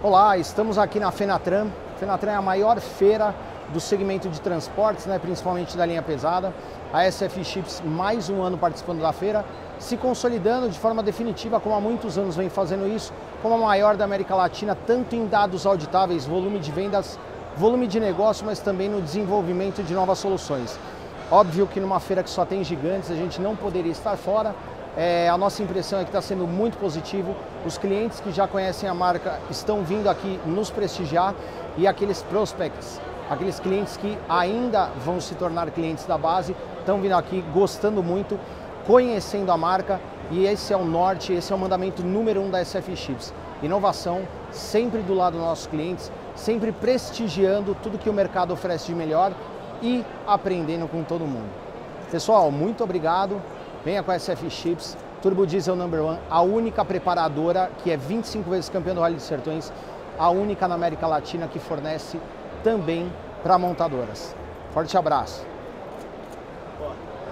Olá, estamos aqui na Fenatran. Fenatran é a maior feira do segmento de transportes, principalmente da linha pesada. A SF Chips, mais um ano participando da feira, se consolidando de forma definitiva, como há muitos anos vem fazendo isso, como a maior da América Latina, tanto em dados auditáveis, volume de vendas, volume de negócio, mas também no desenvolvimento de novas soluções. Óbvio que numa feira que só tem gigantes, a gente não poderia estar fora. A nossa impressão é que está sendo muito positivo. Os clientes que já conhecem a marca estão vindo aqui nos prestigiar e aqueles prospects, aqueles clientes que ainda vão se tornar clientes da base, estão vindo aqui gostando muito, conhecendo a marca, e esse é o norte, esse é o mandamento número 1 da SF Chips. Inovação, sempre do lado dos nossos clientes, sempre prestigiando tudo que o mercado oferece de melhor e aprendendo com todo mundo. Pessoal, muito obrigado. Venha com a SF Chips, Turbo Diesel #1, a única preparadora que é 25 vezes campeã do Rally dos Sertões, a única na América Latina que fornece também para montadoras. Forte abraço!